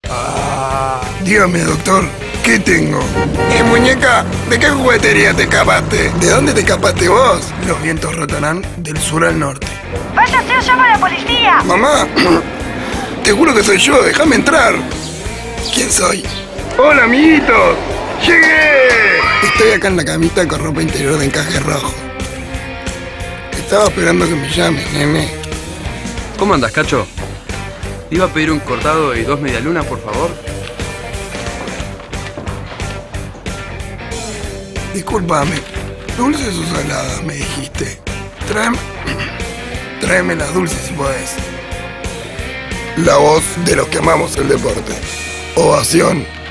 Dígame, doctor, ¿qué tengo? Muñeca, ¿de qué juguetería te escapaste? ¿De dónde te escapaste vos? Los vientos rotarán del sur al norte. ¡Váyase o llamo a la policía! Mamá, te juro que soy yo, déjame entrar. ¿Quién soy? ¡Hola, amiguitos! ¡Llegué! Estoy acá en la camita con ropa interior de encaje rojo. Estaba esperando que me llames, nene. ¿Cómo andas, Cacho? Iba a pedir un cortado y 2 medialunas, por favor. Discúlpame, ¿dulces o saladas me dijiste? Tráeme las dulces si podés. La voz de los que amamos el deporte. Ovación.